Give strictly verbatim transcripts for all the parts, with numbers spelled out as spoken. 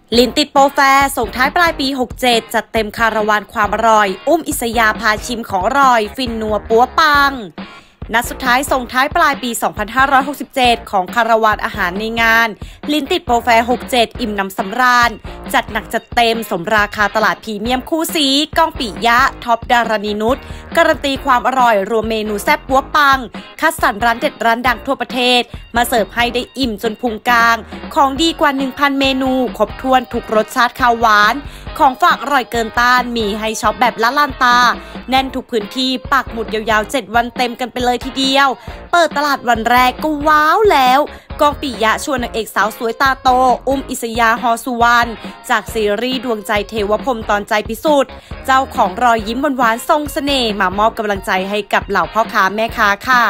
ลิ้นติดโปรแฟร์ส่งท้ายปลายปีหกเจ็ดจัดเต็มคาราวานความอร่อยอุ้มอิสยาพาชิมของอร่อยฟินนัวปัวปังนัดสุดท้ายส่งท้ายปลายปี สองพันห้าร้อยหกสิบเจ็ด ของคาราวานอาหารในงานลิ้นติดโปรแฟร์หกเจ็ดอิ่มน้ำสำราญจัดหนักจัดเต็มสมราคาตลาดพรีเมียมคู่สีก้องปิยะท็อปดารณีนุชการันตีความอร่อยรวมเมนูแซ่บปัวปังคัดสรรร้านเด็ดร้านดังทั่วประเทศมาเสิร์ฟให้ได้อิ่มจนพุงกลางของดีกว่า หนึ่งพัน เมนูครบถ้วนทุกรสชาติข้าวหวานของฝากอร่อยเกินต้านมีให้ช็อปแบบละลานตาแน่นทุกพื้นที่ปักหมุดยาวๆเจ็ดวันเต็มกันไปเลยทีเดียวเปิดตลาดวันแรกก็ว้าวแล้วกองปิยะชวนนางเอกสาวสวยตาโตอุ้มอิสยาฮอสุวรรณจากซีรีส์ดวงใจเทวพรหมตอนใจพิสุทธิ์เจ้าของรอยยิ้มหวานๆทรงเสน่ห์มามอบกำลังใจให้กับเหล่าพ่อค้าแม่ค้าค่ะ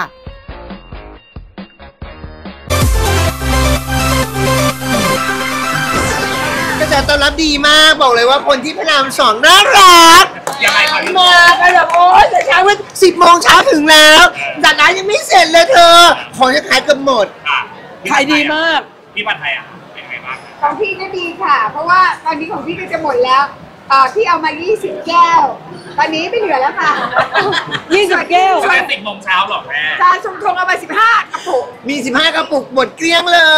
กระแสตอบรับดีมากบอกเลยว่าคนที่พระรามสองน่ารักยังไงครับมากันแบบโอ๊ยแต่เช้าวันสิบโมงเช้าถึงแล้วจากนั้นยังไม่เสร็จเลยเธอของจะขายเกือบหมดขายดีมากพี่ผัดไทยอ่ะเป็นไงบ้างของพี่ก็ดีค่ะเพราะว่าตอนนี้ของพี่ก็จะหมดแล้วพี่เอามายี่สิบแก้วตอนนี้ไม่เหลือแล้วค่ะยี่สิบแก้วแค่สิบโมงเช้าหรอแม่จานชงทงเอามาสิบห้ากระปุกมีสิบห้ากระปุกหมดเกลี้ยงเลย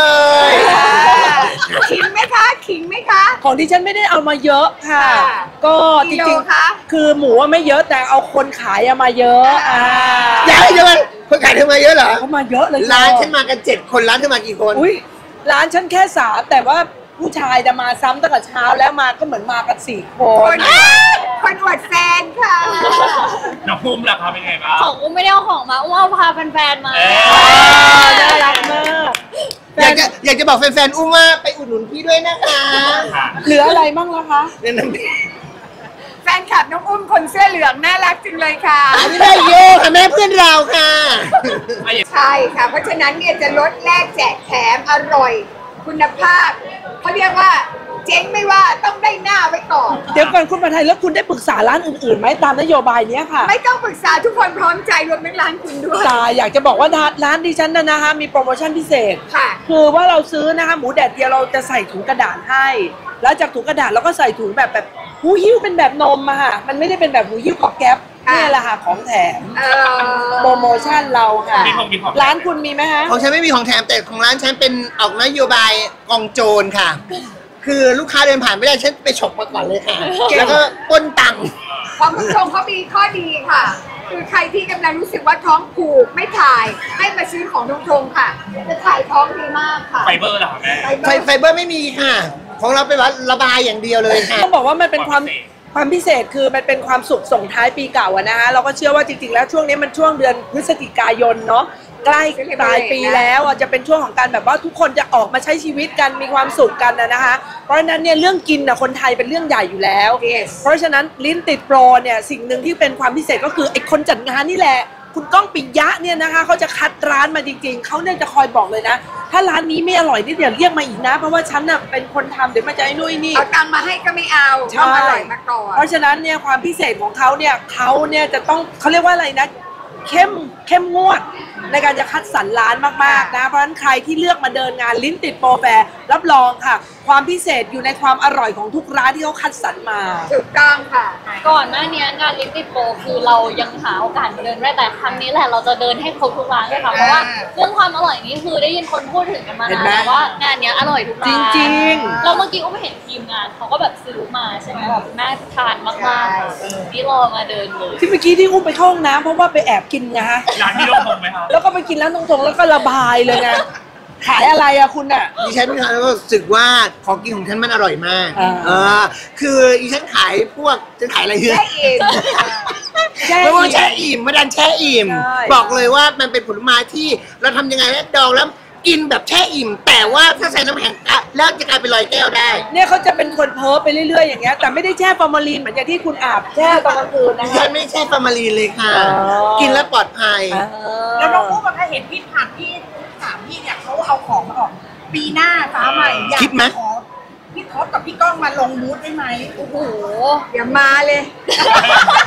ขิงไหมคะขิงไหมคะของที่ฉันไม่ได้เอามาเยอะค่ะก็จริงๆคือหมูว่าไม่เยอะแต่เอาคนขายมาเยอะอ่าเยอะเยอะคนขายเธอมาเยอะเหรอเขามาเยอะเลยร้านฉันมากันเจ็ดคนร้านเธอมากี่คนอุ้ยร้านฉันแค่สามแต่ว่าผู้ชายจะมาซ้ำตั้งแต่เช้าแล้วมาก็เหมือนมากันสี่คนคนอวดแฟนค่ะน้องอุ้มล่ะครับเป็นไงบ้างของอุ้มไม่ได้เอาของมาอุ้มเอาพาแฟนๆมาน่ารักมากอยากจะอยากจะบอกแฟนๆอุ้มว่าไปอุดหนุนพี่ด้วยนะคะเหลืออะไรบ้างล่ะคะเนี่ยนั่นแฟนคลับน้องอุ้มคนเสื้อเหลืองน่ารักจริงเลยค่ะอันนี้ได้โยค่ะแม่เพื่อนเราค่ะใช่ค่ะเพราะฉะนั้นเนี่ยจะลดแลกแจกแถมอร่อยคุณภาพเขาเรียกว่าเจ๊งไม่ว่าต้องได้หน้าไว้ก่อนเดี๋ยวก่อนคุณผัดไทยแล้วคุณได้ปรึกษาร้านอื่นๆไหมตามนโยบายนี้ค่ะไม่ต้องปรึกษาทุกคนพร้อมใจรวมทั้งร้านคุณด้วยแต่อยากจะบอกว่าร้านดิฉันนะนะคะมีโปรโมชั่นพิเศษค่ะคือว่าเราซื้อนะคะหมูแดดเดียวเราจะใส่ถุงกระดาษให้แล้วจากถุงกระดาษเราก็ใส่ถุงแบบแบบหูหิ้วเป็นแบบนมอะค่ะมันไม่ได้เป็นแบบหูหิ้วกับแก๊ปนี่แหละค่ะของแถมโปรโมชั่นเราค่ะร้านคุณมีไหมคะของฉันไม่มีของแถมแต่ของร้านฉันเป็นออกนโยบายกองโจรค่ะคือลูกค้าเดินผ่านไม่ได้ฉันไปฉกมาก่อนเลยค่ะแล้วก็ปล้นตังค์ของคุณชมเขามีข้อดีค่ะคือใครที่กำลังรู้สึกว่าท้องผูกไม่ถ่ายให้มาซื้อของทงทงค่ะจะถ่ายท้องดีมากค่ะไฟเบอร์เหรอแม่ไฟเบอร์ไม่มีค่ะของเราเป็นว่าระบายอย่างเดียวเลยค่ะต้องบอกว่ามันเป็นความความพิเศษคือมันเป็นความสุขส่งท้ายปีเก่าอะนะคะเราก็เชื่อว่าจริงๆแล้วช่วงนี้มันช่วงเดือนพฤศจิกายนเนาะใกล้ปลายปีแล้วจะเป็นช่วงของการแบบว่าทุกคนจะออกมาใช้ชีวิตกันมีความสุขกันนะคะเพราะฉะนั้นเนี่ยเรื่องกินนะคนไทยเป็นเรื่องใหญ่อยู่แล้ว yes. เพราะฉะนั้นลิ้นติดโปรเนี่ยสิ่งหนึ่งที่เป็นความพิเศษก็คือไอ้คนจัดงานนี่แหละคุณก้องปิยะเนี่ยนะคะเขาจะคัดร้านมาจริงๆเขาเนี่ยจะคอยบอกเลยนะถ้าร้านนี้ไม่อร่อยนี่เดี๋ยวเรียกมาอีกนะเพราะว่าฉันน่ะเป็นคนทำเดี๋ยวมาจะไอ้นุ่ยนี่เอาตังมาให้ก็ไม่เอาต้องอร่อยมาก่อนเพราะฉะนั้นเนี่ยความพิเศษของเขาเนี่ยเขาเนี่ยจะต้องเขาเรียกว่าอะไรนะเข้มเข้มงวดในการจะคัดสรรร้านมากๆนะเพราะฉะนั้นใครที่เลือกมาเดินงานลิ้นติดโปรแฟร์รับรองค่ะความพิเศษอยู่ในความอร่อยของทุกร้านที่เขาคัดสรรมาถูกต้องค่ะก่อนหน้านี้งานลิ้นติดโปรคือเรายังหาโอกาสมาเดินได้แต่ครั้งนี้แหละเราจะเดินให้ครบทุกร้านเลยค่ะเพราะว่าเรื่องความอร่อยนี้คือได้ยินคนพูดถึงกันมานานว่างานนี้อร่อยทุกร้านจริงๆเราเมื่อกี้อุ้มเห็นทีมงานเขาก็แบบซื้อมาใช่ไหมแบบน่าทานมากๆนี่รอมาเดินเลยที่เมื่อกี้ที่อุ้มไปเข้าห้องน้ำเพราะว่าไปแอบกินไงฮะร้านที่ลงทงไหมคะแล้วก็ไปกินร้านตรงๆแล้วก็ระบายเลยไงขายอะไรอะคุณอะดิฉันรู้สึกว่าของกินของฉันมันอร่อยมากเออคือดิฉันขายพวกจะขายอะไรเยอะไม่ว่าแช่อิ่มมาดันแช่อิ่มบอกเลยว่ามันเป็นผลไม้ที่เราทำยังไงให้ดองแล้วกินแบบแช่อิ่มแต่ว่าถ้าใส่น้ำแข็งแล้วจะกลายเป็นลอยแก้วได้เนี่ยเขาจะเป็นคนเพ้อไปเรื่อยๆอย่างเงี้ยแต่ไม่ได้แช่ฟอร์มาลีนเหมือนอย่างที่คุณอาบแช่ตอนกลางคืนนะคะไม่แช่ฟอร์มาลีนเลยค่ะกินแล้วปลอดภัยแล้วน้องพูดมาเห็นพี่ผัดที่ถามพี่เนี่ยเขาเอาของมาออกปีหน้าฟ้าใหม่อยากขอพี่ท็อปกับพี่ก้องมาลงบูธได้ไหมโอ้โหอย่ามาเลย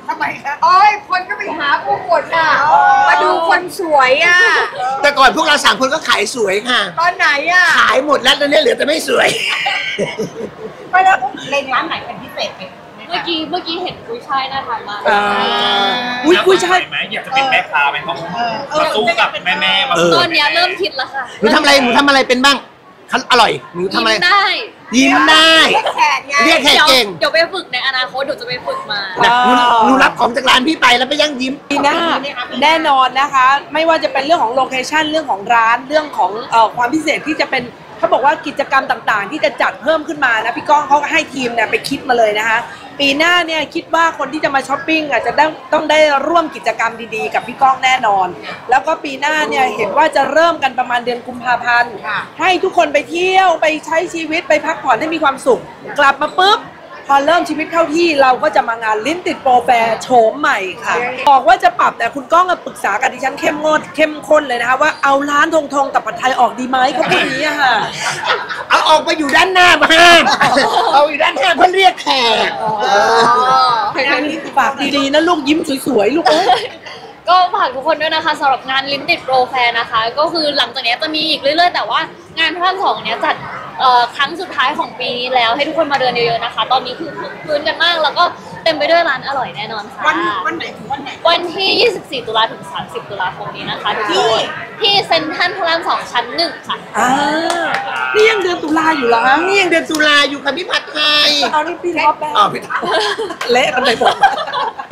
ทำไมคะโอ้ยคนก็ไปหาผู้กดอ่ะมาดูคนสวยอ่ะแต่ก่อนพวกเราสามคนก็ขายสวยค่ะตอนไหนอ่ะขายหมดแล้วตอนนี้เหลือแต่ไม่สวยไปแล้วเลนร้านไหนเป็นพิเศษไหมเมื่อกี้เมื่อกี้เห็นกุ้ยช่ายน่าทานมากอุ้ยกุ้ยช่ายไหมอยากจะเป็นแม่ค้าไหมต้องมาสู้กับแม่แม่มาตอนนี้เริ่มคิดแล้วค่ะหนูทำอะไรหนูทำอะไรเป็นบ้างอร่อยหนูทำอะไรยิ้มได้ยิ้มได้เรียกแขกเก่งเดี๋ยวไปฝึกในอนาคตเดี๋ยวจะไปฝึกมาหนูรับของจากร้านพี่ไปแล้วไปยั่งยิ้มปีหน้าแน่นอนนะคะไม่ว่าจะเป็นเรื่องของโลเคชั่นเรื่องของร้านเรื่องของความพิเศษที่จะเป็นเขาบอกว่ากิจกรรมต่างๆที่จะจัดเพิ่มขึ้นมานะพี่ก้องเขาก็ให้ทีมเนี่ยไปคิดมาเลยนะคะปีหน้าเนี่ยคิดว่าคนที่จะมาช้อปปิ้งอาจจะต้องต้องได้ร่วมกิจกรรมดีๆกับพี่ก้องแน่นอนแล้วก็ปีหน้าเนี่ยเห็นว่าจะเริ่มกันประมาณเดือนกุมภาพันธ์ให้ทุกคนไปเที่ยวไปใช้ชีวิตไปพักผ่อนให้มีความสุขกลับมาปุ๊บพอเริ่มชีวิตเข้าที่เราก็จะมางานลิ้นติดโปรแฟร์โฉมใหม่ค่ะบอกว่าจะปรับแต่คุณก้องปรึกษากับดิฉันเข้มงวดเข้มข้นเลยนะคะว่าเอาร้านทงทงกับผัดไทยออกดีไหมเขาพูดอย่างนี้ค่ะเอาออกไปอยู่ด้านหน้ามาเอาอยู่ด้านหน้าเพื่อเรียกแขกฝากดีๆนะลูกยิ้มสวยๆลูกก็ฝากทุกคนด้วยนะคะสำหรับงานลิ้นติดโปรแฟร์นะคะก็คือหลังจากนี้จะมีอีกเรื่อยๆแต่ว่างานพระรามสองเนี้ยจัดครั้งสุดท้ายของปีนี้แล้วให้ทุกคนมาเดินเยอะๆนะคะตอนนี้คือพื้นกันมากแล้วก็เต็มไปด้วยร้านอร่อยแน่นอนค่ะวันวันไหนถึงวันไหนวันที่ยี่สิบสี่ตุลาถึงสามสิบตุลาคมนี้นะคะทุกคนที่เซ็นทรัลพระรามสองชั้นหนึ่งค่ะอ่านี่ยังเดือนตุลาอยู่เหรอคะนี่ยังเดือนตุลาอยู่ค่ะพี่ผัดไทยตอนนี้พี่ท็อปแล้วอ๋อพี่ท็อปเละกันไปหมด